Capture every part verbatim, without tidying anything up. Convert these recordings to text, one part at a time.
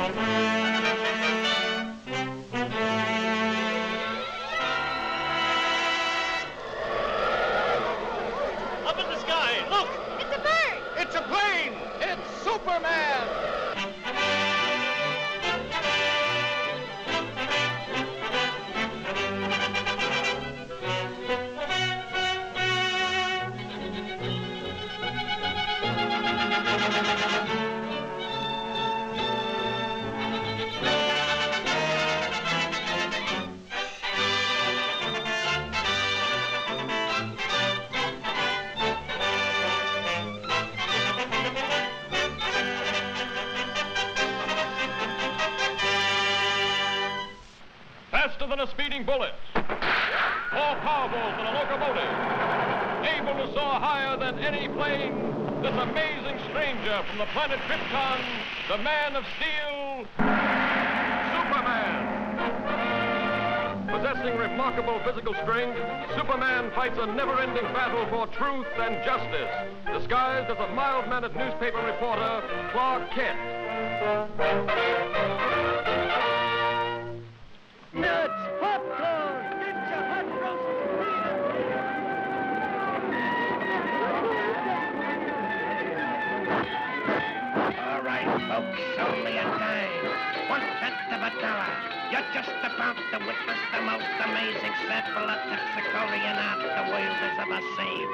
Up in the sky, look! It's a bird! It's a plane! It's Superman! Faster than a speeding bullet, more powerful than a locomotive, able to soar higher than any plane, this amazing stranger from the planet Krypton, the Man of Steel, Superman. Possessing remarkable physical strength, Superman fights a never-ending battle for truth and justice, disguised as a mild-mannered newspaper reporter, Clark Kent. Nuts, popcorn, get your hot roast All right, folks, only a dime. One-tenth of a dollar. You're just about to witness the most amazing sample of Technicolor art the world has ever seen.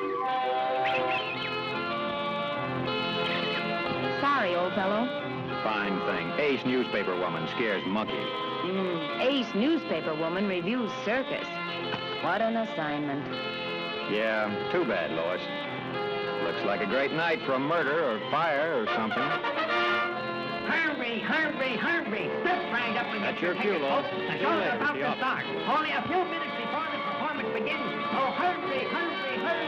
Sorry, old fellow. Fine thing. Ace newspaper woman scares monkeys. Mm, Ace newspaper woman reviews circus. What an assignment. Yeah, too bad, Lois. Looks like a great night for a murder or fire or something. Hurry, hurry, hurry. Step right up and That's get your your cue, ticket, Lois. folks. The See you show's later, about see to ya. start. Only a few minutes before the performance begins. So hurry, hurry, hurry.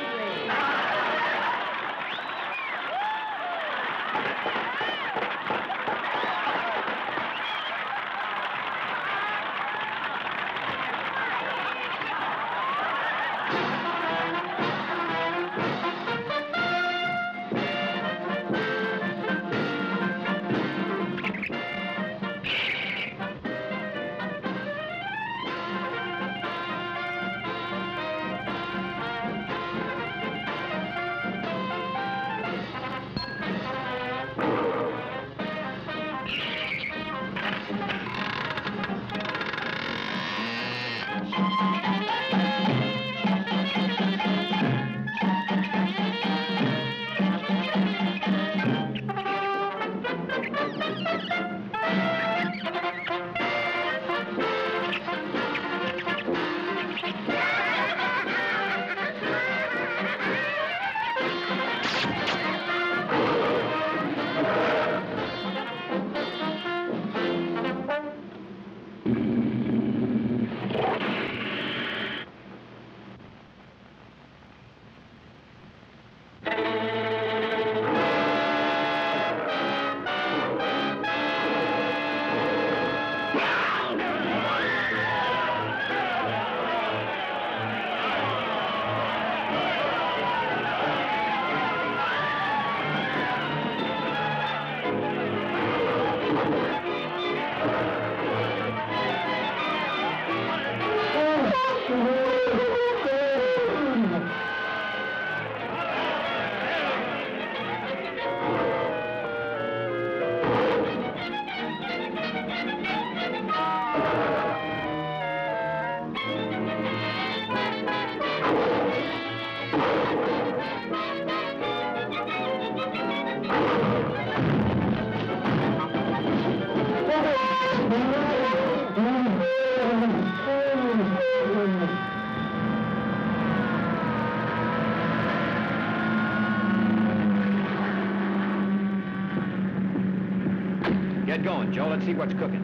Get going, Joe. Let's see what's cooking.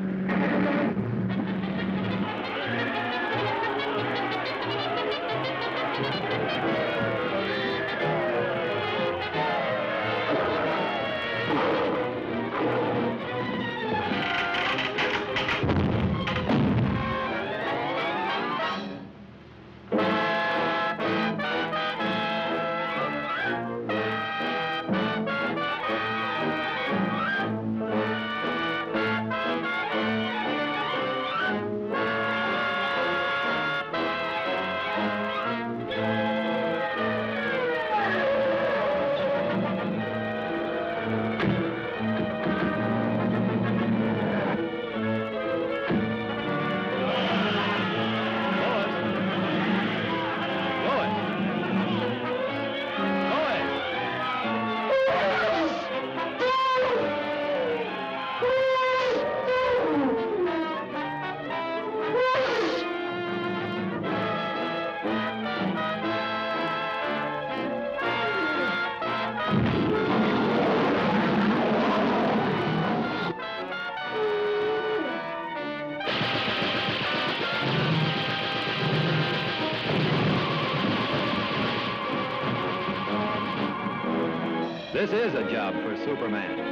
This is a job for Superman.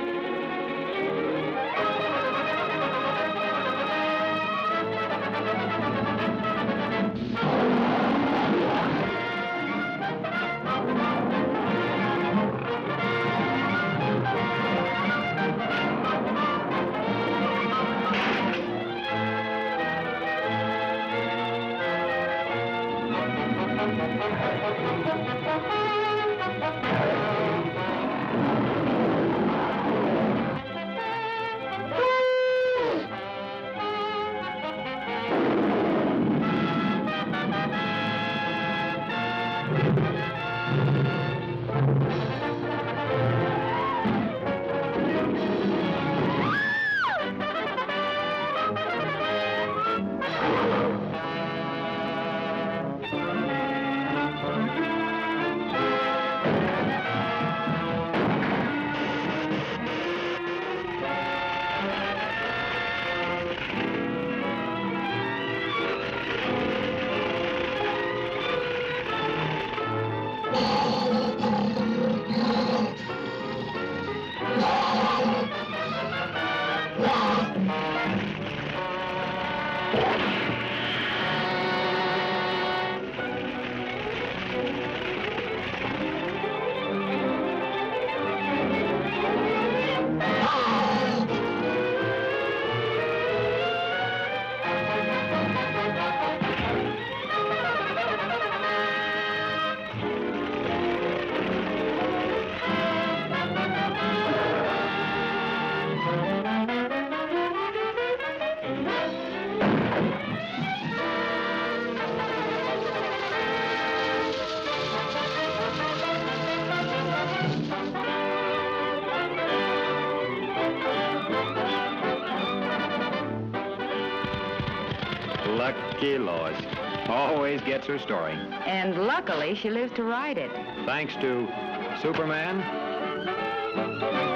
Lucky Lois. Always gets her story. And luckily, she lives to write it. Thanks to Superman.